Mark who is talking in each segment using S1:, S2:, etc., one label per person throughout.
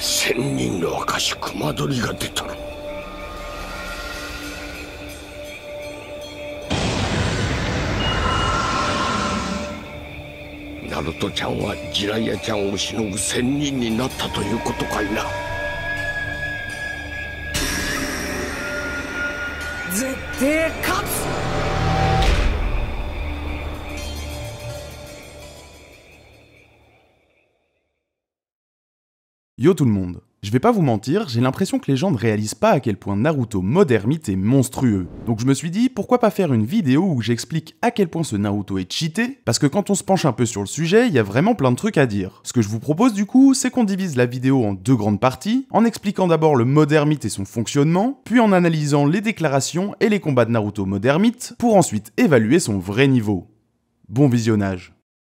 S1: 千人の証熊取が出たの。ナルトちゃんはジライアちゃんをしのぐ仙人になったということかいな。
S2: 絶対勝つ。
S3: Yo tout le monde. Je vais pas vous mentir, j'ai l'impression que les gens ne réalisent pas à quel point Naruto Mode Hermite est monstrueux. Donc je me suis dit, pourquoi pas faire une vidéo où j'explique à quel point ce Naruto est cheaté, parce que quand on se penche un peu sur le sujet, il y a vraiment plein de trucs à dire. Ce que je vous propose du coup, c'est qu'on divise la vidéo en deux grandes parties, en expliquant d'abord le Mode Hermite et son fonctionnement, puis en analysant les déclarations et les combats de Naruto Mode Hermite, pour ensuite évaluer son vrai niveau. Bon visionnage.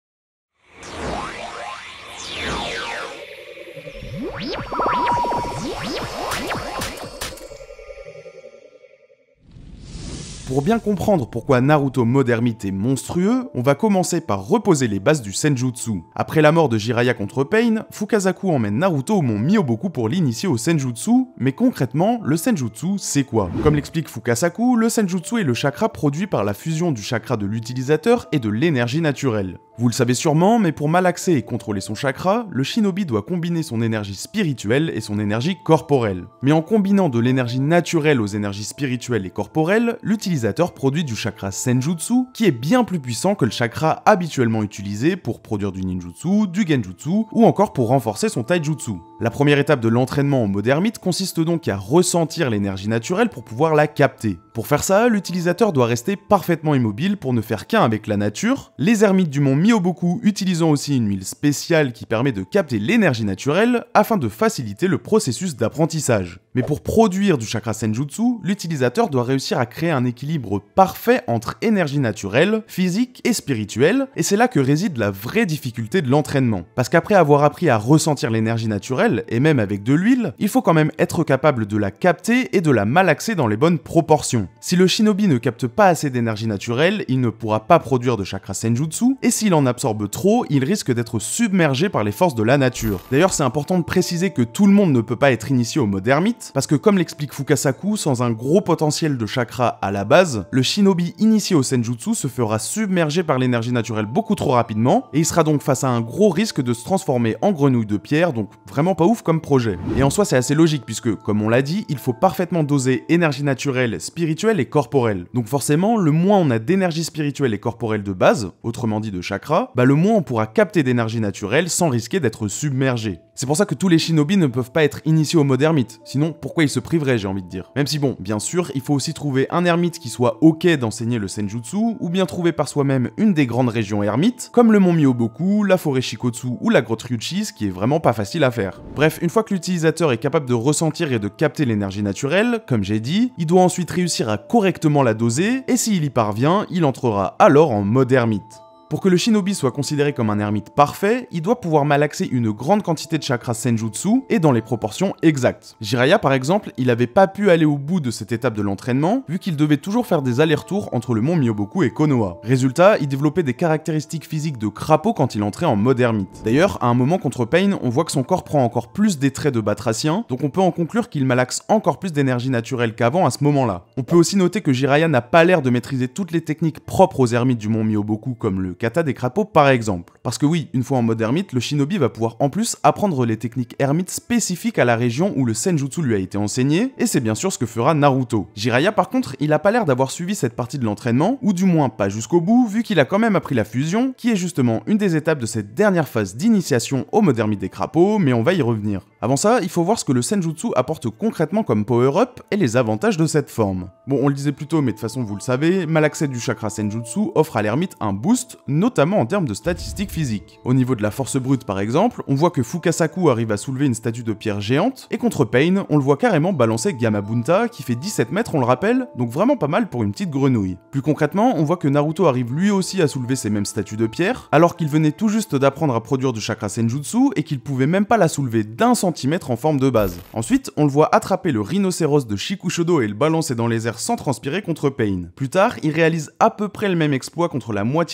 S3: Pour bien comprendre pourquoi Naruto Mode Hermite est monstrueux, on va commencer par reposer les bases du Senjutsu. Après la mort de Jiraiya contre Pain, Fukasaku emmène Naruto au mont Myoboku pour l'initier au Senjutsu, mais concrètement, le Senjutsu, c'est quoi? Comme l'explique Fukasaku, le Senjutsu est le chakra produit par la fusion du chakra de l'utilisateur et de l'énergie naturelle. Vous le savez sûrement, mais pour malaxer et contrôler son chakra, le shinobi doit combiner son énergie spirituelle et son énergie corporelle. Mais en combinant de l'énergie naturelle aux énergies spirituelles et corporelles, l'utilisateur produit du chakra Senjutsu, qui est bien plus puissant que le chakra habituellement utilisé pour produire du ninjutsu, du genjutsu, ou encore pour renforcer son taijutsu. La première étape de l'entraînement en mode ermite consiste donc à ressentir l'énergie naturelle pour pouvoir la capter. Pour faire ça, l'utilisateur doit rester parfaitement immobile pour ne faire qu'un avec la nature. Les ermites du mont Myoboku utilisant aussi une huile spéciale qui permet de capter l'énergie naturelle afin de faciliter le processus d'apprentissage. Mais pour produire du chakra Senjutsu, l'utilisateur doit réussir à créer un équilibre parfait entre énergie naturelle, physique et spirituelle, et c'est là que réside la vraie difficulté de l'entraînement. Parce qu'après avoir appris à ressentir l'énergie naturelle, et même avec de l'huile, il faut quand même être capable de la capter et de la malaxer dans les bonnes proportions. Si le shinobi ne capte pas assez d'énergie naturelle, il ne pourra pas produire de chakra Senjutsu, et s'il en absorbe trop, il risque d'être submergé par les forces de la nature. D'ailleurs, c'est important de préciser que tout le monde ne peut pas être initié au mode ermite, parce que comme l'explique Fukasaku, sans un gros potentiel de chakra à la base, le shinobi initié au Senjutsu se fera submerger par l'énergie naturelle beaucoup trop rapidement, et il sera donc face à un gros risque de se transformer en grenouille de pierre, donc vraiment pas ouf comme projet. Et en soi, c'est assez logique, puisque, comme on l'a dit, il faut parfaitement doser énergie naturelle, spirituelle et corporelle. Donc forcément, le moins on a d'énergie spirituelle et corporelle de base, autrement dit de chakra, le moins on pourra capter d'énergie naturelle sans risquer d'être submergé. C'est pour ça que tous les shinobi ne peuvent pas être initiés au mode ermite, sinon pourquoi ils se priveraient, j'ai envie de dire. Même si bon, bien sûr, il faut aussi trouver un ermite qui soit ok d'enseigner le Senjutsu, ou bien trouver par soi-même une des grandes régions ermites, comme le mont Myoboku, la forêt Shikotsu ou la grotte Ryuchi, ce qui est vraiment pas facile à faire. Bref, une fois que l'utilisateur est capable de ressentir et de capter l'énergie naturelle, comme j'ai dit, il doit ensuite réussir à correctement la doser, et s'il y parvient, il entrera alors en mode ermite. Pour que le shinobi soit considéré comme un ermite parfait, il doit pouvoir malaxer une grande quantité de chakra Senjutsu et dans les proportions exactes. Jiraiya par exemple, il avait pas pu aller au bout de cette étape de l'entraînement, vu qu'il devait toujours faire des allers-retours entre le mont Myoboku et Konoha. Résultat, il développait des caractéristiques physiques de crapaud quand il entrait en mode ermite. D'ailleurs, à un moment contre Pain, on voit que son corps prend encore plus des traits de batracien, donc on peut en conclure qu'il malaxe encore plus d'énergie naturelle qu'avant à ce moment-là. On peut aussi noter que Jiraiya n'a pas l'air de maîtriser toutes les techniques propres aux ermites du mont Myoboku comme le kata des crapauds par exemple. Parce que oui, une fois en mode ermite, le shinobi va pouvoir en plus apprendre les techniques ermites spécifiques à la région où le Senjutsu lui a été enseigné, et c'est bien sûr ce que fera Naruto. Jiraiya par contre, il a pas l'air d'avoir suivi cette partie de l'entraînement, ou du moins pas jusqu'au bout, vu qu'il a quand même appris la fusion, qui est justement une des étapes de cette dernière phase d'initiation au mode ermite des crapauds, mais on va y revenir. Avant ça, il faut voir ce que le Senjutsu apporte concrètement comme power-up et les avantages de cette forme. Bon, on le disait plus tôt, mais de toute façon vous le savez, malaxer du chakra Senjutsu offre à l'ermite un boost, notamment en termes de statistiques physiques. Au niveau de la force brute par exemple, on voit que Fukasaku arrive à soulever une statue de pierre géante, et contre Pain, on le voit carrément balancer Gamabunta, qui fait 17 mètres on le rappelle, donc vraiment pas mal pour une petite grenouille. Plus concrètement, on voit que Naruto arrive lui aussi à soulever ces mêmes statues de pierre, alors qu'il venait tout juste d'apprendre à produire du chakra Senjutsu, et qu'il pouvait même pas la soulever d'1 centimètre en forme de base. Ensuite, on le voit attraper le rhinocéros de Shikushodo et le balancer dans les airs sans transpirer contre Pain. Plus tard, il réalise à peu près le même exploit contre la moitié yang de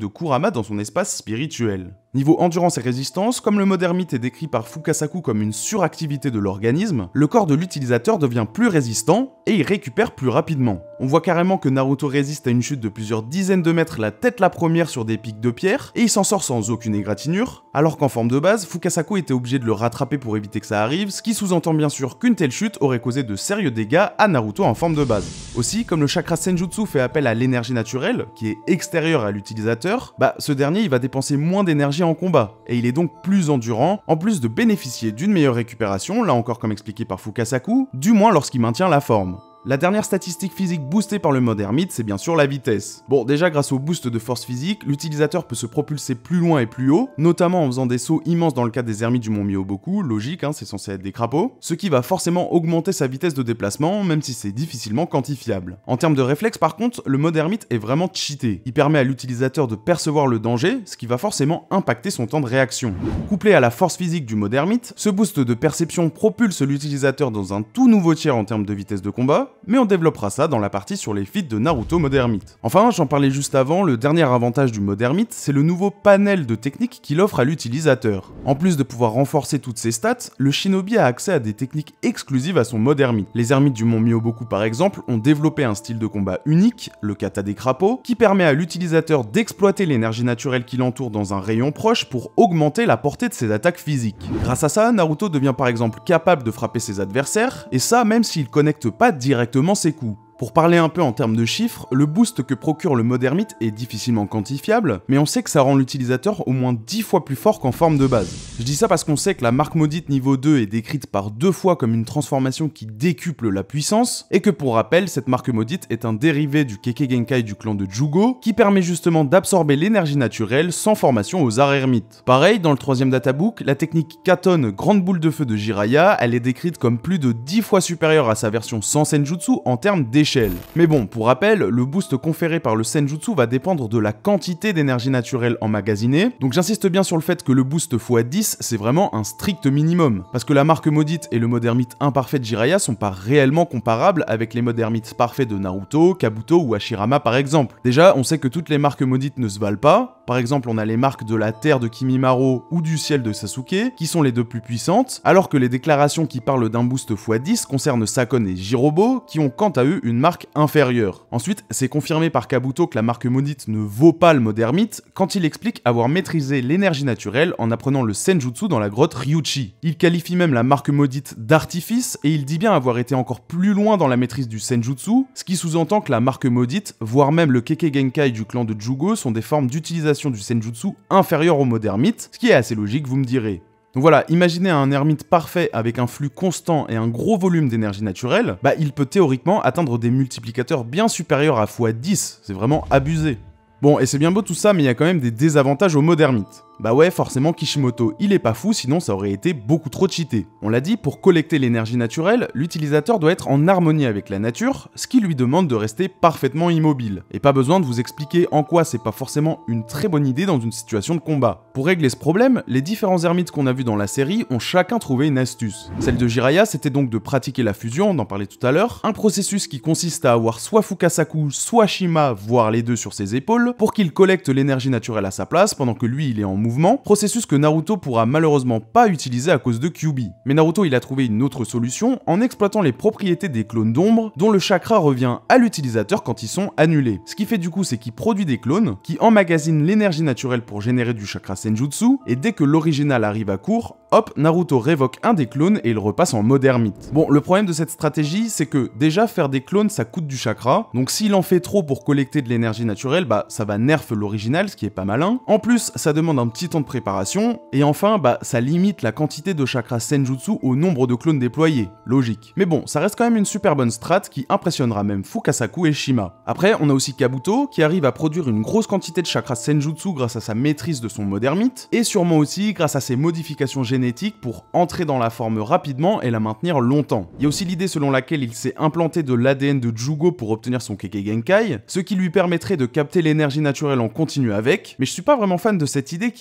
S3: Kurama dans son espace spirituel. Niveau endurance et résistance, comme le mode ermite est décrit par Fukasaku comme une suractivité de l'organisme, le corps de l'utilisateur devient plus résistant et il récupère plus rapidement. On voit carrément que Naruto résiste à une chute de plusieurs dizaines de mètres la tête la première sur des pics de pierre, et il s'en sort sans aucune égratignure, alors qu'en forme de base, Fukasaku était obligé de le rattraper pour éviter que ça arrive, ce qui sous-entend bien sûr qu'une telle chute aurait causé de sérieux dégâts à Naruto en forme de base. Aussi, comme le chakra Senjutsu fait appel à l'énergie naturelle, qui est extérieure à l'utilisateur, ce dernier il va dépenser moins d'énergie en combat, et il est donc plus endurant, en plus de bénéficier d'une meilleure récupération, là encore comme expliqué par Fukasaku, du moins lorsqu'il maintient la forme. La dernière statistique physique boostée par le mode ermite, c'est bien sûr la vitesse. Bon, déjà grâce au boost de force physique, l'utilisateur peut se propulser plus loin et plus haut, notamment en faisant des sauts immenses dans le cas des ermites du mont Myoboku, logique, c'est censé être des crapauds, ce qui va forcément augmenter sa vitesse de déplacement, même si c'est difficilement quantifiable. En termes de réflexe par contre, le mode ermite est vraiment cheaté. Il permet à l'utilisateur de percevoir le danger, ce qui va forcément impacter son temps de réaction. Couplé à la force physique du mode ermite, ce boost de perception propulse l'utilisateur dans un tout nouveau tiers en termes de vitesse de combat, mais on développera ça dans la partie sur les feats de Naruto mode ermite. Enfin, j'en parlais juste avant, le dernier avantage du mode ermite, c'est le nouveau panel de techniques qu'il offre à l'utilisateur. En plus de pouvoir renforcer toutes ses stats, le shinobi a accès à des techniques exclusives à son mode ermite. Les ermites du mont Myoboku par exemple ont développé un style de combat unique, le kata des crapauds, qui permet à l'utilisateur d'exploiter l'énergie naturelle qui l'entoure dans un rayon proche pour augmenter la portée de ses attaques physiques. Grâce à ça, Naruto devient par exemple capable de frapper ses adversaires, et ça même s'il connecte pas directement ses coups. Pour parler un peu en termes de chiffres, le boost que procure le mode ermite est difficilement quantifiable, mais on sait que ça rend l'utilisateur au moins 10 fois plus fort qu'en forme de base. Je dis ça parce qu'on sait que la marque maudite niveau 2 est décrite par 2 fois comme une transformation qui décuple la puissance, et que pour rappel, cette marque maudite est un dérivé du Kekkei Genkai du clan de Jugo, qui permet justement d'absorber l'énergie naturelle sans formation aux arts ermites. Pareil, dans le troisième databook, la technique Katon grande boule de feu de Jiraiya, elle est décrite comme plus de 10 fois supérieure à sa version sans Senjutsu en termes d'échelle. Mais bon, pour rappel, le boost conféré par le Senjutsu va dépendre de la quantité d'énergie naturelle emmagasinée, donc j'insiste bien sur le fait que le boost x10 c'est vraiment un strict minimum, parce que la marque maudite et le mode ermite imparfait de Jiraiya sont pas réellement comparables avec les modes ermites parfaits de Naruto, Kabuto ou Hashirama par exemple. Déjà, on sait que toutes les marques maudites ne se valent pas, par exemple on a les marques de la terre de Kimimaro ou du ciel de Sasuke, qui sont les deux plus puissantes, alors que les déclarations qui parlent d'un boost x10 concernent Sakon et Jirobo, qui ont quant à eux une marque inférieure. Ensuite, c'est confirmé par Kabuto que la marque maudite ne vaut pas le mode ermite quand il explique avoir maîtrisé l'énergie naturelle en apprenant le Senjutsu dans la grotte Ryuchi. Il qualifie même la marque maudite d'artifice et il dit bien avoir été encore plus loin dans la maîtrise du Senjutsu, ce qui sous-entend que la marque maudite, voire même le Kekkei Genkai du clan de Jugo sont des formes d'utilisation du Senjutsu inférieures au mode ermite, ce qui est assez logique vous me direz. Donc voilà, imaginez un ermite parfait avec un flux constant et un gros volume d'énergie naturelle, il peut théoriquement atteindre des multiplicateurs bien supérieurs à x10, c'est vraiment abusé. Bon, et c'est bien beau tout ça, mais il y a quand même des désavantages au mode ermite. Bah ouais, forcément Kishimoto, il est pas fou, sinon ça aurait été beaucoup trop cheaté. On l'a dit, pour collecter l'énergie naturelle, l'utilisateur doit être en harmonie avec la nature, ce qui lui demande de rester parfaitement immobile. Et pas besoin de vous expliquer en quoi c'est pas forcément une très bonne idée dans une situation de combat. Pour régler ce problème, les différents ermites qu'on a vus dans la série ont chacun trouvé une astuce. Celle de Jiraiya, c'était donc de pratiquer la fusion, on en parlait tout à l'heure, un processus qui consiste à avoir soit Fukasaku, soit Shima, voire les deux sur ses épaules, pour qu'il collecte l'énergie naturelle à sa place pendant que lui il est en mouvement, processus que Naruto pourra malheureusement pas utiliser à cause de Kyuubi. Mais Naruto il a trouvé une autre solution en exploitant les propriétés des clones d'ombre dont le chakra revient à l'utilisateur quand ils sont annulés. Ce qui fait du coup c'est qu'il produit des clones qui emmagasinent l'énergie naturelle pour générer du chakra Senjutsu et dès que l'original arrive à court, hop, Naruto révoque un des clones et il repasse en mode ermite. Bon, le problème de cette stratégie c'est que déjà faire des clones ça coûte du chakra, donc s'il en fait trop pour collecter de l'énergie naturelle, ça va nerf l'original, ce qui est pas malin. En plus, ça demande un petit temps de préparation, et enfin, ça limite la quantité de chakra Senjutsu au nombre de clones déployés, logique. Mais bon, ça reste quand même une super bonne strat qui impressionnera même Fukasaku et Shima. Après, on a aussi Kabuto, qui arrive à produire une grosse quantité de chakra Senjutsu grâce à sa maîtrise de son mode ermite, et sûrement aussi grâce à ses modifications génétiques pour entrer dans la forme rapidement et la maintenir longtemps. Il y a aussi l'idée selon laquelle il s'est implanté de l'ADN de Jugo pour obtenir son Kekkei Genkai, ce qui lui permettrait de capter l'énergie naturelle en continu avec, mais je suis pas vraiment fan de cette idée qui est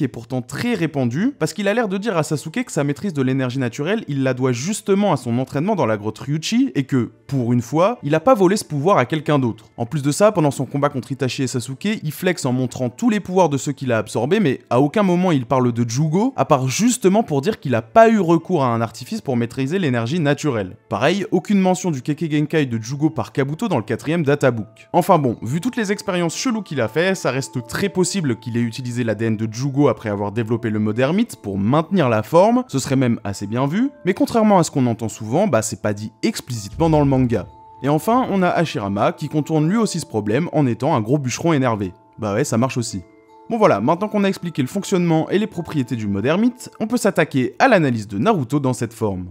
S3: pourtant très répandu, parce qu'il a l'air de dire à Sasuke que sa maîtrise de l'énergie naturelle, il la doit justement à son entraînement dans la grotte Ryuchi, et que, pour une fois, il a pas volé ce pouvoir à quelqu'un d'autre. En plus de ça, pendant son combat contre Itachi et Sasuke, il flex en montrant tous les pouvoirs de ceux qu'il a absorbés, mais à aucun moment il parle de Jugo, à part justement pour dire qu'il a pas eu recours à un artifice pour maîtriser l'énergie naturelle. Pareil, aucune mention du Kekkei Genkai de Jugo par Kabuto dans le 4ème databook. Enfin bon, vu toutes les expériences cheloues qu'il a fait, ça reste très possible qu'il ait utilisé l'ADN de Jugo après avoir développé le mode ermite pour maintenir la forme, ce serait même assez bien vu, mais contrairement à ce qu'on entend souvent, bah c'est pas dit explicitement dans le manga. Et enfin, on a Hashirama qui contourne lui aussi ce problème en étant un gros bûcheron énervé. Bah ouais, ça marche aussi. Bon voilà, maintenant qu'on a expliqué le fonctionnement et les propriétés du mode ermite, on peut s'attaquer à l'analyse de Naruto dans cette forme.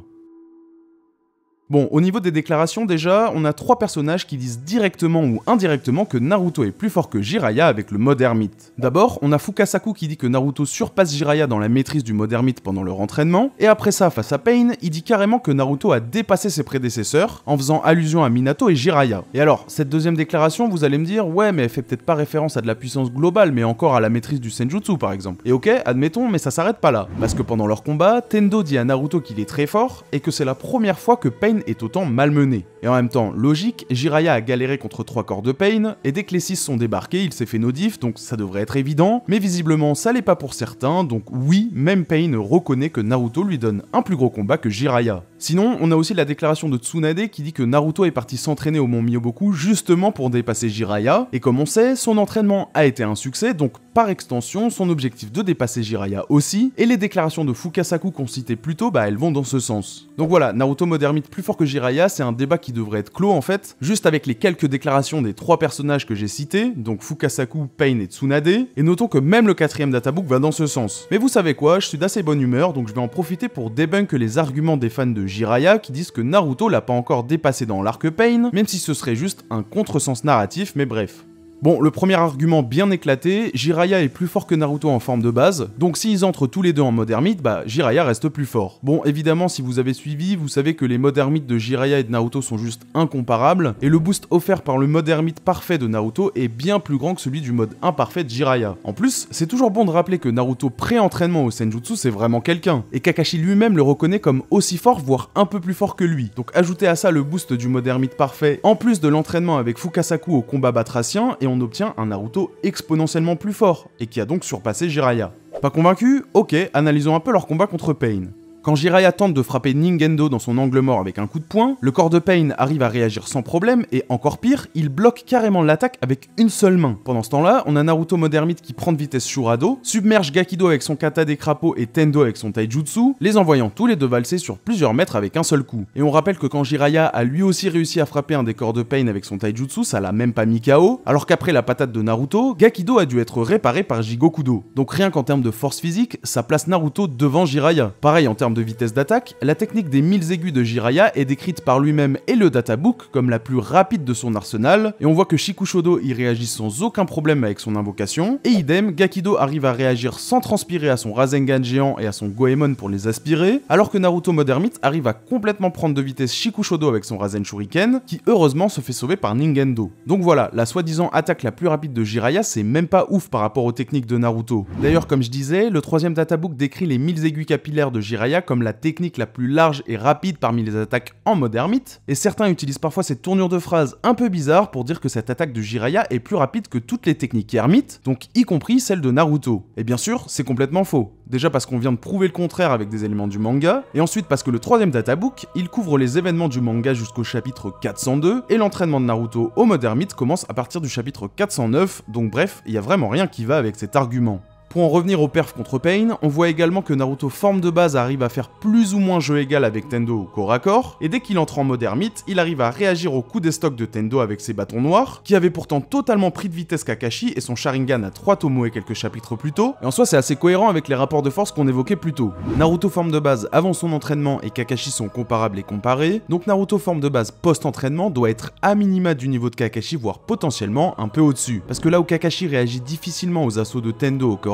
S3: Bon, au niveau des déclarations déjà, on a 3 personnages qui disent directement ou indirectement que Naruto est plus fort que Jiraiya avec le mode ermite. D'abord, on a Fukasaku qui dit que Naruto surpasse Jiraiya dans la maîtrise du mode ermite pendant leur entraînement, et après ça, face à Pain, il dit carrément que Naruto a dépassé ses prédécesseurs, en faisant allusion à Minato et Jiraiya. Et alors, cette deuxième déclaration, vous allez me dire, ouais, mais elle fait peut-être pas référence à de la puissance globale, mais encore à la maîtrise du Senjutsu par exemple. Et ok, admettons, mais ça s'arrête pas là. Parce que pendant leur combat, Tendo dit à Naruto qu'il est très fort, et que c'est la première fois que Pain est autant malmené. Et en même temps, logique, Jiraiya a galéré contre 3 corps de Pain, et dès que les 6 sont débarqués, il s'est fait no diff, donc ça devrait être évident, mais visiblement ça l'est pas pour certains, donc oui, même Pain reconnaît que Naruto lui donne un plus gros combat que Jiraiya. Sinon, on a aussi la déclaration de Tsunade qui dit que Naruto est parti s'entraîner au mont Myoboku justement pour dépasser Jiraiya, et comme on sait, son entraînement a été un succès, donc par extension, son objectif de dépasser Jiraiya aussi, et les déclarations de Fukasaku qu'on citait plus tôt, bah elles vont dans ce sens. Donc voilà, Naruto mode ermite plus fort que Jiraiya, c'est un débat qui devrait être clos en fait, juste avec les quelques déclarations des 3 personnages que j'ai cités, donc Fukasaku, Pain et Tsunade, et notons que même le 4ème databook va dans ce sens. Mais vous savez quoi, je suis d'assez bonne humeur, donc je vais en profiter pour débunk les arguments des fans de Jiraiya qui disent que Naruto l'a pas encore dépassé dans l'arc Pain, même si ce serait juste un contresens narratif, mais bref. Bon, le premier argument bien éclaté, Jiraiya est plus fort que Naruto en forme de base, donc s'ils entrent tous les deux en mode ermite, bah Jiraiya reste plus fort. Bon, évidemment, si vous avez suivi, vous savez que les modes ermites de Jiraiya et de Naruto sont juste incomparables, et le boost offert par le mode ermite parfait de Naruto est bien plus grand que celui du mode imparfait de Jiraiya. En plus, c'est toujours bon de rappeler que Naruto pré-entraînement au Senjutsu c'est vraiment quelqu'un, et Kakashi lui-même le reconnaît comme aussi fort, voire un peu plus fort que lui. Donc ajoutez à ça le boost du mode ermite parfait, en plus de l'entraînement avec Fukasaku au combat batracien, et on obtient un Naruto exponentiellement plus fort, et qui a donc surpassé Jiraiya. Pas convaincu? Ok, analysons un peu leur combat contre Pain. Quand Jiraiya tente de frapper Ningendo dans son angle mort avec un coup de poing, le corps de Pain arrive à réagir sans problème et encore pire, il bloque carrément l'attaque avec une seule main. Pendant ce temps-là, on a Naruto mode ermite qui prend de vitesse Shurado, submerge Gakido avec son kata des crapauds et Tendo avec son taijutsu, les envoyant tous les deux valser sur plusieurs mètres avec un seul coup. Et on rappelle que quand Jiraiya a lui aussi réussi à frapper un des corps de Pain avec son taijutsu, ça l'a même pas mis KO, alors qu'après la patate de Naruto, Gakido a dû être réparé par Jigokudo. Donc rien qu'en termes de force physique, ça place Naruto devant Jiraiya. Pareil en termes de vitesse d'attaque, la technique des 1000 aigus de Jiraiya est décrite par lui-même et le databook comme la plus rapide de son arsenal, et on voit que Shikushodo y réagit sans aucun problème avec son invocation, et idem, Gakido arrive à réagir sans transpirer à son Rasengan géant et à son Goemon pour les aspirer, alors que Naruto mode ermite arrive à complètement prendre de vitesse Shikushodo avec son Rasen Shuriken, qui heureusement se fait sauver par Ningendo. Donc voilà, la soi-disant attaque la plus rapide de Jiraiya, c'est même pas ouf par rapport aux techniques de Naruto. D'ailleurs, comme je disais, le 3ème databook décrit les 1000 aigus capillaires de Jiraiya comme la technique la plus large et rapide parmi les attaques en mode ermite, et certains utilisent parfois cette tournure de phrase un peu bizarre pour dire que cette attaque de Jiraiya est plus rapide que toutes les techniques ermites, donc y compris celle de Naruto. Et bien sûr, c'est complètement faux. Déjà parce qu'on vient de prouver le contraire avec des éléments du manga, et ensuite parce que le 3ème databook, il couvre les événements du manga jusqu'au chapitre 402, et l'entraînement de Naruto au mode ermite commence à partir du chapitre 409, donc bref, il y a vraiment rien qui va avec cet argument. Pour en revenir au perf contre Pain, on voit également que Naruto forme de base arrive à faire plus ou moins jeu égal avec Tendo au corps à corps, et dès qu'il entre en mode ermite, il arrive à réagir au coup des stocks de Tendo avec ses bâtons noirs, qui avait pourtant totalement pris de vitesse Kakashi et son Sharingan à 3 Tomoe quelques chapitres plus tôt, et en soi c'est assez cohérent avec les rapports de force qu'on évoquait plus tôt. Naruto forme de base avant son entraînement et Kakashi sont comparables et comparés, donc Naruto forme de base post-entraînement doit être à minima du niveau de Kakashi, voire potentiellement un peu au-dessus. Parce que là où Kakashi réagit difficilement aux assauts de Tendo au corps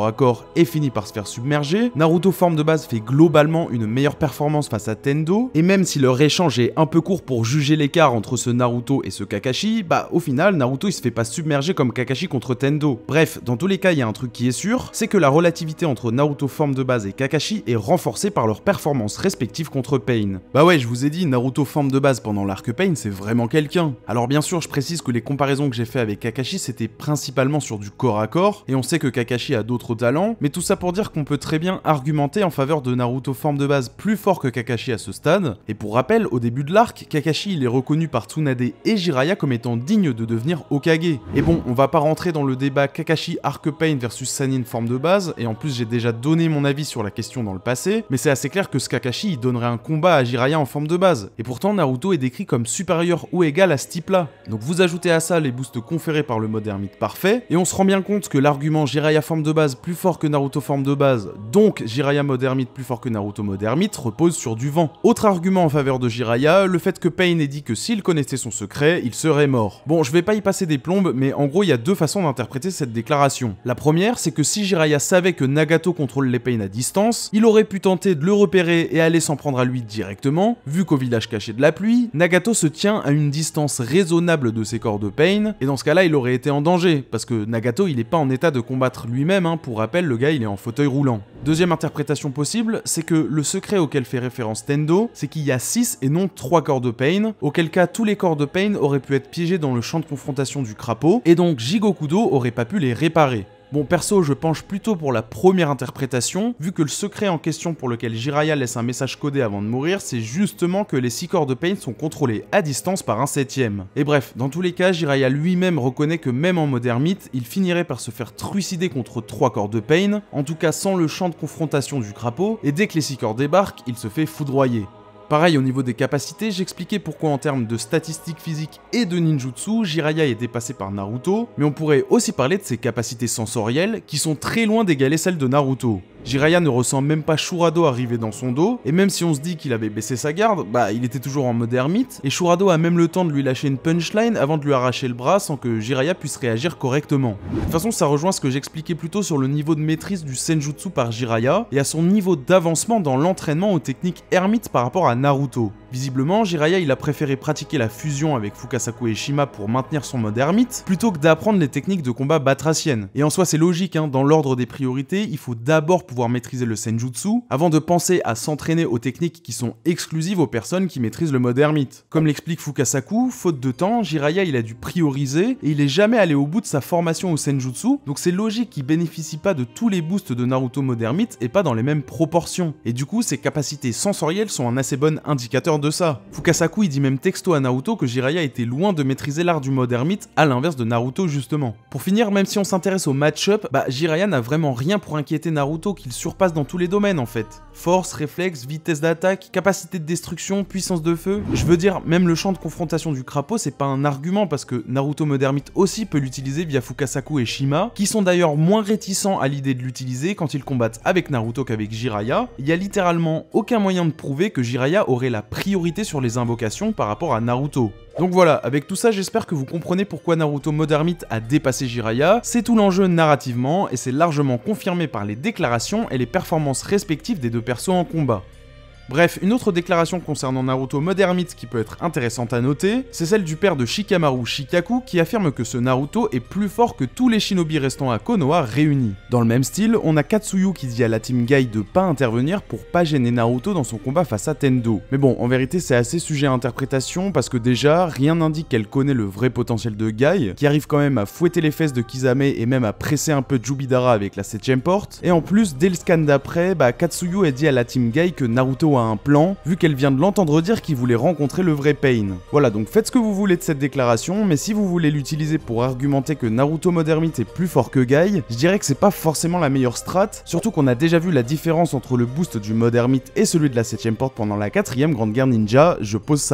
S3: corps à corps et finit par se faire submerger. Naruto forme de base fait globalement une meilleure performance face à Tendo, et même si leur échange est un peu court pour juger l'écart entre ce Naruto et ce Kakashi, bah au final Naruto il se fait pas submerger comme Kakashi contre Tendo. Bref, dans tous les cas il y a un truc qui est sûr, c'est que la relativité entre Naruto forme de base et Kakashi est renforcée par leurs performances respectives contre Pain. Bah ouais, je vous ai dit, Naruto forme de base pendant l'arc Pain c'est vraiment quelqu'un. Alors bien sûr je précise que les comparaisons que j'ai fait avec Kakashi c'était principalement sur du corps à corps, et on sait que Kakashi a d'autres talents, mais tout ça pour dire qu'on peut très bien argumenter en faveur de Naruto forme de base plus fort que Kakashi à ce stade, et pour rappel, au début de l'arc, Kakashi il est reconnu par Tsunade et Jiraiya comme étant digne de devenir Hokage. Et bon, on va pas rentrer dans le débat Kakashi Arc Pain versus Sannin forme de base, et en plus j'ai déjà donné mon avis sur la question dans le passé, mais c'est assez clair que ce Kakashi il donnerait un combat à Jiraiya en forme de base, et pourtant Naruto est décrit comme supérieur ou égal à ce type là. Donc vous ajoutez à ça les boosts conférés par le mode ermite parfait, et on se rend bien compte que l'argument Jiraiya forme de base plus fort que Naruto forme de base, donc Jiraiya mode ermite plus fort que Naruto mode ermite, repose sur du vent. Autre argument en faveur de Jiraiya, le fait que Pain ait dit que s'il connaissait son secret, il serait mort. Bon, je vais pas y passer des plombes, mais en gros il y a deux façons d'interpréter cette déclaration. La première, c'est que si Jiraiya savait que Nagato contrôle les Pain à distance, il aurait pu tenter de le repérer et aller s'en prendre à lui directement, vu qu'au village caché de la pluie, Nagato se tient à une distance raisonnable de ses corps de Pain, et dans ce cas-là il aurait été en danger, parce que Nagato il est pas en état de combattre lui-même, hein. Pour rappel le gars il est en fauteuil roulant. Deuxième interprétation possible, c'est que le secret auquel fait référence Tendo, c'est qu'il y a 6 et non 3 corps de Pain, auquel cas tous les corps de Pain auraient pu être piégés dans le champ de confrontation du crapaud, et donc Jigokudo aurait pas pu les réparer. Bon, perso, je penche plutôt pour la première interprétation, vu que le secret en question pour lequel Jiraiya laisse un message codé avant de mourir, c'est justement que les 6 corps de Pain sont contrôlés à distance par un 7ème. Et bref, dans tous les cas, Jiraiya lui-même reconnaît que même en mode ermite, il finirait par se faire trucider contre 3 corps de Pain, en tout cas sans le champ de confrontation du crapaud, et dès que les 6 corps débarquent, il se fait foudroyer. Pareil au niveau des capacités, j'expliquais pourquoi en termes de statistiques physiques et de ninjutsu, Jiraiya est dépassé par Naruto, mais on pourrait aussi parler de ses capacités sensorielles qui sont très loin d'égaler celles de Naruto. Jiraiya ne ressent même pas Shurado arriver dans son dos, et même si on se dit qu'il avait baissé sa garde, bah il était toujours en mode ermite, et Shurado a même le temps de lui lâcher une punchline avant de lui arracher le bras sans que Jiraiya puisse réagir correctement. De toute façon ça rejoint ce que j'expliquais plus tôt sur le niveau de maîtrise du senjutsu par Jiraiya, et à son niveau d'avancement dans l'entraînement aux techniques ermites par rapport à Naruto. Visiblement, Jiraiya il a préféré pratiquer la fusion avec Fukasaku et Shima pour maintenir son mode ermite, plutôt que d'apprendre les techniques de combat batraciennes. Et en soi c'est logique, hein, dans l'ordre des priorités, il faut d'abord pouvoir maîtriser le senjutsu, avant de penser à s'entraîner aux techniques qui sont exclusives aux personnes qui maîtrisent le mode ermite. Comme l'explique Fukasaku, faute de temps, Jiraiya il a dû prioriser, et il est jamais allé au bout de sa formation au senjutsu, donc c'est logique qu'il bénéficie pas de tous les boosts de Naruto mode ermite, et pas dans les mêmes proportions. Et du coup, ses capacités sensorielles sont un assez bon indicateur de ça. Fukasaku il dit même texto à Naruto que Jiraiya était loin de maîtriser l'art du mode ermite, à l'inverse de Naruto justement. Pour finir, même si on s'intéresse au match-up, bah Jiraiya n'a vraiment rien pour inquiéter Naruto qu'il surpasse dans tous les domaines en fait. Force, réflexe, vitesse d'attaque, capacité de destruction, puissance de feu. Je veux dire, même le champ de confrontation du crapaud c'est pas un argument parce que Naruto mode ermite aussi peut l'utiliser via Fukasaku et Shima, qui sont d'ailleurs moins réticents à l'idée de l'utiliser quand ils combattent avec Naruto qu'avec Jiraiya. Il y a littéralement aucun moyen de prouver que Jiraiya aurait la priorité sur les invocations par rapport à Naruto. Donc voilà, avec tout ça, j'espère que vous comprenez pourquoi Naruto mode ermite a dépassé Jiraiya, c'est tout l'enjeu narrativement, et c'est largement confirmé par les déclarations et les performances respectives des deux persos en combat. Bref, une autre déclaration concernant Naruto mode ermite qui peut être intéressante à noter, c'est celle du père de Shikamaru, Shikaku, qui affirme que ce Naruto est plus fort que tous les shinobi restants à Konoha réunis. Dans le même style, on a Katsuyu qui dit à la team Guy de pas intervenir pour pas gêner Naruto dans son combat face à Tendo. Mais bon, en vérité c'est assez sujet à interprétation parce que déjà, rien n'indique qu'elle connaît le vrai potentiel de Guy, qui arrive quand même à fouetter les fesses de Kisame et même à presser un peu Jubidara avec la 7ème porte, et en plus, dès le scan d'après, bah Katsuyu a dit à la team Guy que Naruto a un plan, vu qu'elle vient de l'entendre dire qu'il voulait rencontrer le vrai Pain. Voilà, donc faites ce que vous voulez de cette déclaration, mais si vous voulez l'utiliser pour argumenter que Naruto mode ermite est plus fort que Guy, je dirais que c'est pas forcément la meilleure strat, surtout qu'on a déjà vu la différence entre le boost du mode ermite et celui de la 7ème porte pendant la 4ème grande guerre ninja, je pose ça là.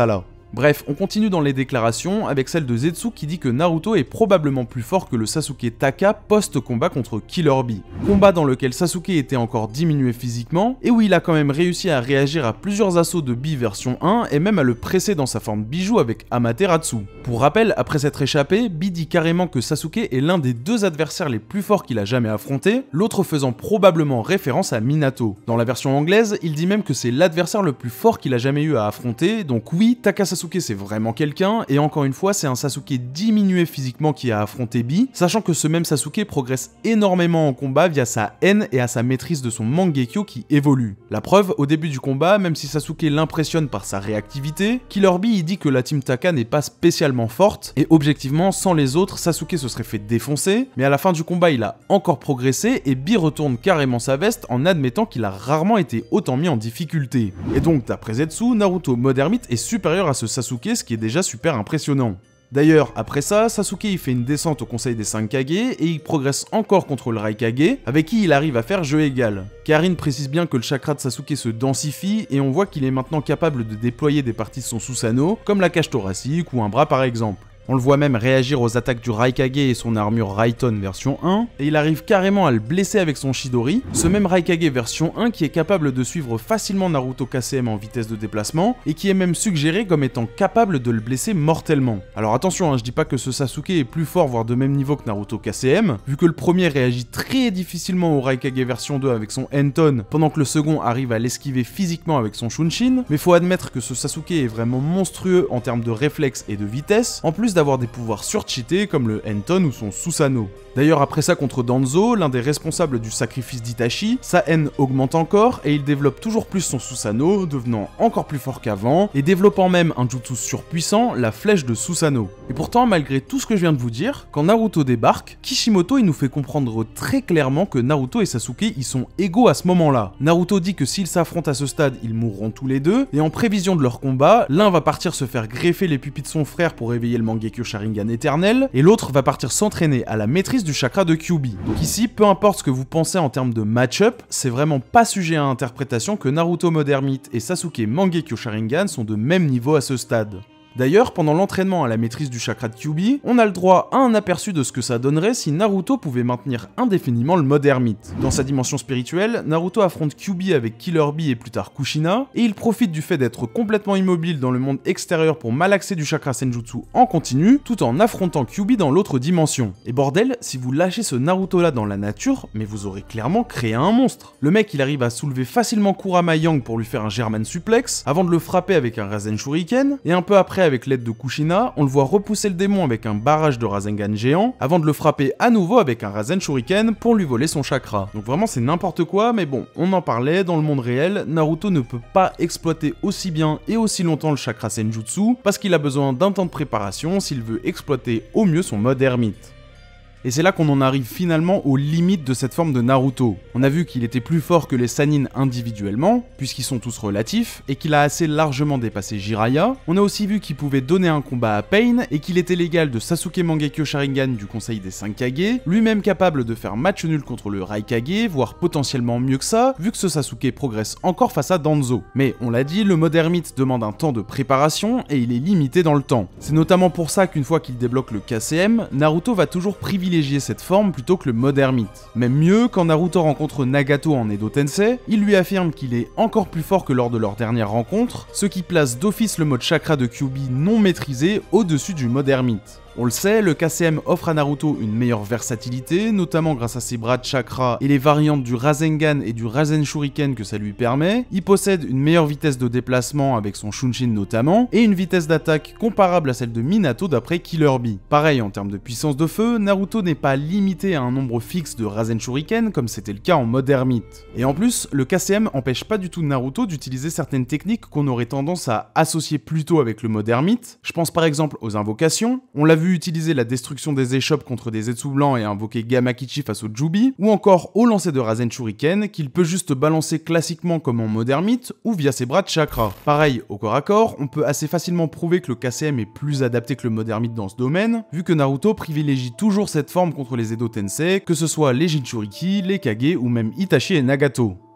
S3: Bref, on continue dans les déclarations avec celle de Zetsu qui dit que Naruto est probablement plus fort que le Sasuke Taka post-combat contre Killer Bee. Combat dans lequel Sasuke était encore diminué physiquement et où il a quand même réussi à réagir à plusieurs assauts de Bee version 1 et même à le presser dans sa forme bijou avec Amaterasu. Pour rappel, après s'être échappé, Bee dit carrément que Sasuke est l'un des deux adversaires les plus forts qu'il a jamais affronté, l'autre faisant probablement référence à Minato. Dans la version anglaise, il dit même que c'est l'adversaire le plus fort qu'il a jamais eu à affronter, donc oui, Taka Sasuke c'est vraiment quelqu'un, et encore une fois c'est un Sasuke diminué physiquement qui a affronté Bee, sachant que ce même Sasuke progresse énormément en combat via sa haine et à sa maîtrise de son Mangekyo qui évolue. La preuve, au début du combat, même si Sasuke l'impressionne par sa réactivité, Killer Bee il dit que la team Taka n'est pas spécialement forte, et objectivement sans les autres, Sasuke se serait fait défoncer, mais à la fin du combat il a encore progressé, et Bee retourne carrément sa veste en admettant qu'il a rarement été autant mis en difficulté. Et donc d'après Zetsu, Naruto mode ermite est supérieur à ce Sasuke, ce qui est déjà super impressionnant. D'ailleurs, après ça, Sasuke il fait une descente au Conseil des 5 Kage et il progresse encore contre le Raikage, avec qui il arrive à faire jeu égal. Karine précise bien que le chakra de Sasuke se densifie et on voit qu'il est maintenant capable de déployer des parties de son Susanoo, comme la cage thoracique ou un bras par exemple. On le voit même réagir aux attaques du Raikage et son armure Raiton version 1, et il arrive carrément à le blesser avec son Chidori, ce même Raikage version 1 qui est capable de suivre facilement Naruto KCM en vitesse de déplacement, et qui est même suggéré comme étant capable de le blesser mortellement. Alors attention, je dis pas que ce Sasuke est plus fort voire de même niveau que Naruto KCM, vu que le premier réagit très difficilement au Raikage version 2 avec son Enton, pendant que le second arrive à l'esquiver physiquement avec son Shunshin, mais faut admettre que ce Sasuke est vraiment monstrueux en termes de réflexe et de vitesse, en plus d'avoir des pouvoirs surcheatés comme le Enton ou son Susanoo. D'ailleurs après ça contre Danzo, l'un des responsables du sacrifice d'Itachi, sa haine augmente encore et il développe toujours plus son Susanoo, devenant encore plus fort qu'avant, et développant même un jutsu surpuissant, la flèche de Susanoo. Et pourtant, malgré tout ce que je viens de vous dire, quand Naruto débarque, Kishimoto il nous fait comprendre très clairement que Naruto et Sasuke ils sont égaux à ce moment-là. Naruto dit que s'ils s'affrontent à ce stade, ils mourront tous les deux, et en prévision de leur combat, l'un va partir se faire greffer les pupilles de son frère pour réveiller le Mangekyo Sharingan éternel, et l'autre va partir s'entraîner à la maîtrise du chakra de Kyuubi. Donc ici, peu importe ce que vous pensez en termes de match-up, c'est vraiment pas sujet à interprétation que Naruto mode ermite et Sasuke Mangekyo Sharingan sont de même niveau à ce stade. D'ailleurs, pendant l'entraînement à la maîtrise du chakra de Kyuubi, on a le droit à un aperçu de ce que ça donnerait si Naruto pouvait maintenir indéfiniment le mode ermite. Dans sa dimension spirituelle, Naruto affronte Kyuubi avec Killer Bee et plus tard Kushina, et il profite du fait d'être complètement immobile dans le monde extérieur pour malaxer du chakra Senjutsu en continu, tout en affrontant Kyuubi dans l'autre dimension. Et bordel, si vous lâchez ce Naruto là dans la nature, mais vous aurez clairement créé un monstre. Le mec il arrive à soulever facilement Kurama Yang pour lui faire un German suplex, avant de le frapper avec un Rasen Shuriken, et un peu après avec l'aide de Kushina, on le voit repousser le démon avec un barrage de Rasengan géant, avant de le frapper à nouveau avec un Rasen Shuriken pour lui voler son chakra. Donc vraiment c'est n'importe quoi, mais bon, on en parlait, dans le monde réel, Naruto ne peut pas exploiter aussi bien et aussi longtemps le chakra Senjutsu, parce qu'il a besoin d'un temps de préparation s'il veut exploiter au mieux son mode ermite. Et c'est là qu'on en arrive finalement aux limites de cette forme de Naruto. On a vu qu'il était plus fort que les Sannin individuellement, puisqu'ils sont tous relatifs, et qu'il a assez largement dépassé Jiraiya. On a aussi vu qu'il pouvait donner un combat à Pain, et qu'il était l'égal de Sasuke Mangekyo Sharingan du Conseil des 5 Kage, lui-même capable de faire match nul contre le Raikage, voire potentiellement mieux que ça, vu que ce Sasuke progresse encore face à Danzo. Mais on l'a dit, le mode ermite demande un temps de préparation, et il est limité dans le temps. C'est notamment pour ça qu'une fois qu'il débloque le KCM, Naruto va toujours privilégier cette forme plutôt que le mode ermite. Même mieux, quand Naruto rencontre Nagato en Edo Tensei, il lui affirme qu'il est encore plus fort que lors de leur dernière rencontre, ce qui place d'office le mode chakra de Kyuubi non maîtrisé au-dessus du mode ermite. On le sait, le KCM offre à Naruto une meilleure versatilité, notamment grâce à ses bras de chakra et les variantes du Rasengan et du Rasen Shuriken que ça lui permet. Il possède une meilleure vitesse de déplacement avec son Shunshin notamment, et une vitesse d'attaque comparable à celle de Minato d'après Killer Bee. Pareil, en termes de puissance de feu, Naruto n'est pas limité à un nombre fixe de Rasen Shuriken comme c'était le cas en mode ermite. Et en plus, le KCM empêche pas du tout Naruto d'utiliser certaines techniques qu'on aurait tendance à associer plutôt avec le mode ermite. Je pense par exemple aux invocations, on l'a vu utiliser la destruction des échoppes contre des Zetsu blancs et invoquer Gamakichi face au Jubi, ou encore au lancer de Rasen Shuriken qu'il peut juste balancer classiquement comme en mode ermite ou via ses bras de chakra. Pareil, au corps à corps, on peut assez facilement prouver que le KCM est plus adapté que le mode ermite dans ce domaine, vu que Naruto privilégie toujours cette forme contre les Edo Tensei, que ce soit les Jinchuriki, les Kage ou même Itachi et Nagato.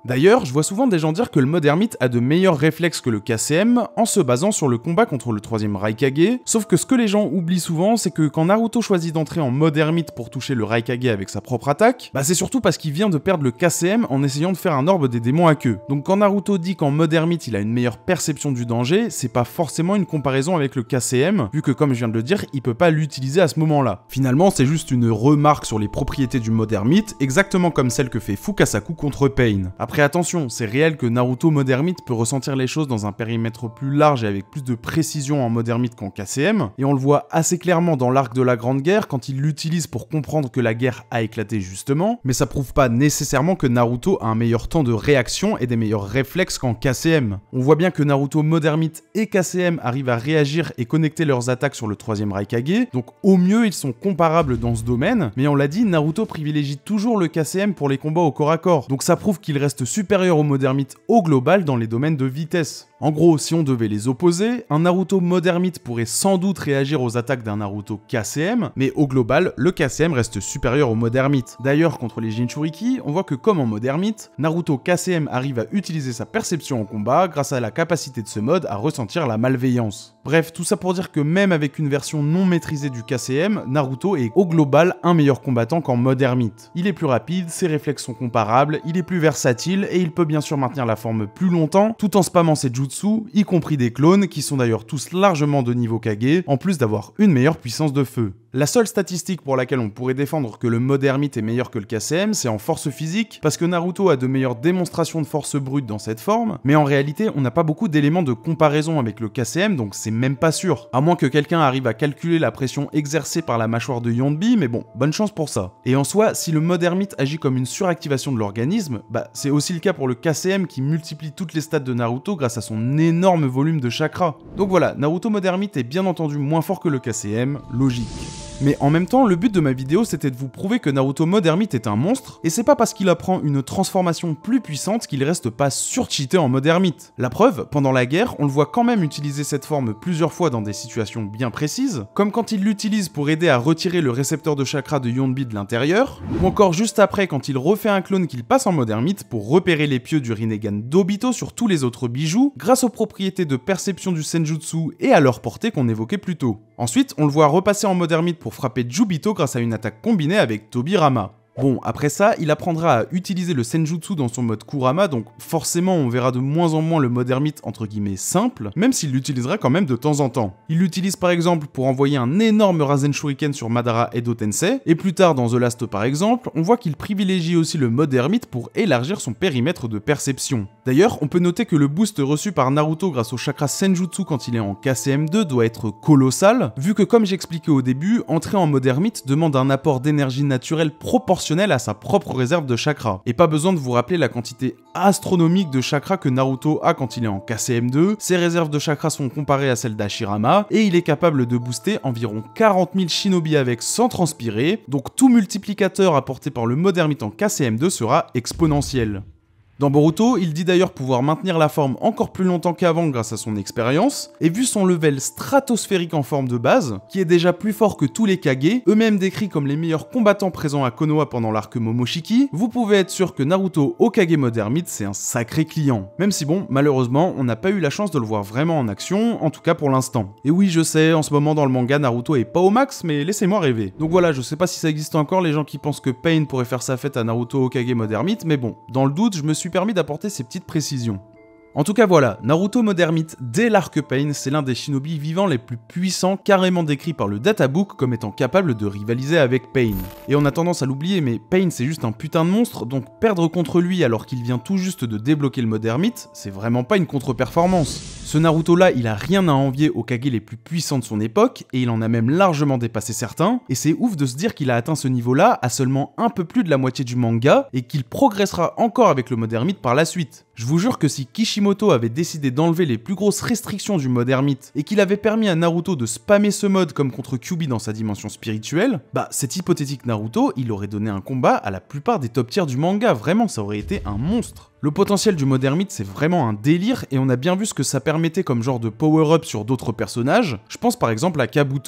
S3: D'ailleurs, je vois souvent des gens dire que le mode ermite a de meilleurs réflexes que le KCM en se basant sur le combat contre le 3ème Raikage, sauf que ce que les gens oublient souvent, c'est que quand Naruto choisit d'entrer en mode ermite pour toucher le Raikage avec sa propre attaque, bah c'est surtout parce qu'il vient de perdre le KCM en essayant de faire un orbe des démons à queue. Donc quand Naruto dit qu'en mode ermite il a une meilleure perception du danger, c'est pas forcément une comparaison avec le KCM, vu que comme je viens de le dire, il peut pas l'utiliser à ce moment-là. Finalement, c'est juste une remarque sur les propriétés du mode ermite, exactement comme celle que fait Fukasaku contre Pain. Après attention, c'est réel que Naruto mode ermite peut ressentir les choses dans un périmètre plus large et avec plus de précision en mode ermite qu'en KCM, et on le voit assez clairement dans l'arc de la Grande Guerre quand il l'utilise pour comprendre que la guerre a éclaté justement, mais ça prouve pas nécessairement que Naruto a un meilleur temps de réaction et des meilleurs réflexes qu'en KCM. On voit bien que Naruto mode ermite et KCM arrivent à réagir et connecter leurs attaques sur le 3ème Raikage, donc au mieux ils sont comparables dans ce domaine, mais on l'a dit, Naruto privilégie toujours le KCM pour les combats au corps à corps, donc ça prouve qu'il reste supérieur au mode ermite au global dans les domaines de vitesse. En gros, si on devait les opposer, un Naruto mode ermite pourrait sans doute réagir aux attaques d'un Naruto KCM, mais au global, le KCM reste supérieur au mode ermite. D'ailleurs, contre les Jinchuriki, on voit que comme en mode ermite, Naruto KCM arrive à utiliser sa perception en combat grâce à la capacité de ce mode à ressentir la malveillance. Bref, tout ça pour dire que même avec une version non maîtrisée du KCM, Naruto est au global un meilleur combattant qu'en mode ermite. Il est plus rapide, ses réflexes sont comparables, il est plus versatile et il peut bien sûr maintenir la forme plus longtemps tout en spammant ses jutsu, y compris des clones qui sont d'ailleurs tous largement de niveau Kage, en plus d'avoir une meilleure puissance de feu. La seule statistique pour laquelle on pourrait défendre que le mode ermite est meilleur que le KCM, c'est en force physique, parce que Naruto a de meilleures démonstrations de force brute dans cette forme, mais en réalité, on n'a pas beaucoup d'éléments de comparaison avec le KCM, donc c'est même pas sûr. À moins que quelqu'un arrive à calculer la pression exercée par la mâchoire de Yonbi, mais bon, bonne chance pour ça. Et en soi, si le mode ermite agit comme une suractivation de l'organisme, bah c'est aussi le cas pour le KCM qui multiplie toutes les stats de Naruto grâce à son énorme volume de chakra. Donc voilà, Naruto mode ermite est bien entendu moins fort que le KCM, logique. Mais en même temps, le but de ma vidéo c'était de vous prouver que Naruto mode ermite est un monstre, et c'est pas parce qu'il apprend une transformation plus puissante qu'il reste pas surcheaté en mode ermite. La preuve, pendant la guerre, on le voit quand même utiliser cette forme plusieurs fois dans des situations bien précises, comme quand il l'utilise pour aider à retirer le récepteur de chakra de Yonbi de l'intérieur, ou encore juste après quand il refait un clone qu'il passe en mode ermite pour repérer les pieux du Rinnegan d'Obito sur tous les autres bijoux, grâce aux propriétés de perception du Senjutsu et à leur portée qu'on évoquait plus tôt. Ensuite, on le voit repasser en mode ermite pour frapper Jubito grâce à une attaque combinée avec Tobirama. Bon, après ça, il apprendra à utiliser le Senjutsu dans son mode Kurama, donc forcément on verra de moins en moins le mode ermite entre guillemets simple, même s'il l'utilisera quand même de temps en temps. Il l'utilise par exemple pour envoyer un énorme Rasen Shuriken sur Madara Edo Tensei, et plus tard dans The Last par exemple, on voit qu'il privilégie aussi le mode ermite pour élargir son périmètre de perception. D'ailleurs, on peut noter que le boost reçu par Naruto grâce au chakra Senjutsu quand il est en KCM2 doit être colossal, vu que comme j'expliquais au début, entrer en mode ermite demande un apport d'énergie naturelle proportionnel à sa propre réserve de chakra. Et pas besoin de vous rappeler la quantité astronomique de chakra que Naruto a quand il est en KCM2, ses réserves de chakra sont comparées à celles d'Hashirama, et il est capable de booster environ 40 000 shinobi avec sans transpirer, donc tout multiplicateur apporté par le mode ermite en KCM2 sera exponentiel. Dans Boruto, il dit d'ailleurs pouvoir maintenir la forme encore plus longtemps qu'avant grâce à son expérience, et vu son level stratosphérique en forme de base, qui est déjà plus fort que tous les Kage, eux-mêmes décrits comme les meilleurs combattants présents à Konoha pendant l'arc Momoshiki, vous pouvez être sûr que Naruto Hokage mode ermite c'est un sacré client. Même si bon, malheureusement, on n'a pas eu la chance de le voir vraiment en action, en tout cas pour l'instant. Et oui, je sais, en ce moment dans le manga, Naruto est pas au max, mais laissez-moi rêver. Donc voilà, je sais pas si ça existe encore les gens qui pensent que Pain pourrait faire sa fête à Naruto Hokage mode ermite, mais bon, dans le doute, je me suis permis d'apporter ces petites précisions. En tout cas voilà, Naruto mode ermite dès l'arc Pain, c'est l'un des shinobi vivants les plus puissants, carrément décrit par le databook comme étant capable de rivaliser avec Pain. Et on a tendance à l'oublier, mais Pain c'est juste un putain de monstre, donc perdre contre lui alors qu'il vient tout juste de débloquer le mode ermite, c'est vraiment pas une contre-performance. Ce Naruto là, il a rien à envier aux Kage les plus puissants de son époque, et il en a même largement dépassé certains, et c'est ouf de se dire qu'il a atteint ce niveau là à seulement un peu plus de la moitié du manga, et qu'il progressera encore avec le mode ermite par la suite. Je vous jure que si Kishimoto avait décidé d'enlever les plus grosses restrictions du mode ermite, et qu'il avait permis à Naruto de spammer ce mode comme contre Kyuubi dans sa dimension spirituelle, bah cet hypothétique Naruto, il aurait donné un combat à la plupart des top tiers du manga, vraiment ça aurait été un monstre. Le potentiel du mode ermite c'est vraiment un délire, et on a bien vu ce que ça permettait comme genre de power-up sur d'autres personnages, je pense par exemple à Kabuto.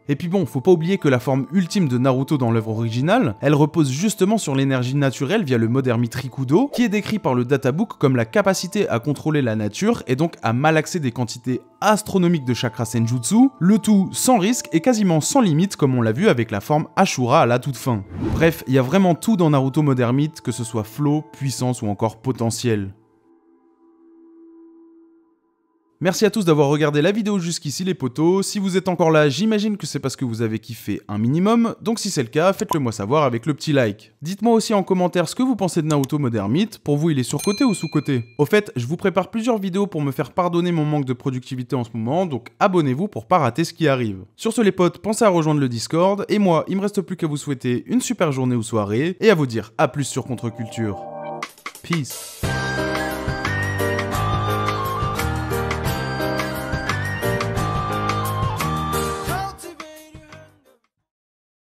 S3: Et puis bon, faut pas oublier que la forme ultime de Naruto dans l'œuvre originale, elle repose justement sur l'énergie naturelle via le mode ermite Rikudo, qui est décrit par le databook comme la capacité à contrôler la nature et donc à malaxer des quantités astronomiques de chakra senjutsu, le tout sans risque et quasiment sans limite comme on l'a vu avec la forme Ashura à la toute fin. Bref, il y a vraiment tout dans Naruto mode ermite, que ce soit flow, puissance ou encore potentiel. Merci à tous d'avoir regardé la vidéo jusqu'ici les potos, si vous êtes encore là, j'imagine que c'est parce que vous avez kiffé un minimum, donc si c'est le cas, faites-le moi savoir avec le petit like. Dites-moi aussi en commentaire ce que vous pensez de Naruto mode ermite, pour vous il est surcoté ou sous-coté. Au fait, je vous prépare plusieurs vidéos pour me faire pardonner mon manque de productivité en ce moment, donc abonnez-vous pour pas rater ce qui arrive. Sur ce les potes, pensez à rejoindre le Discord, et moi, il me reste plus qu'à vous souhaiter une super journée ou soirée, et à vous dire à plus sur Contre-Culture. Peace.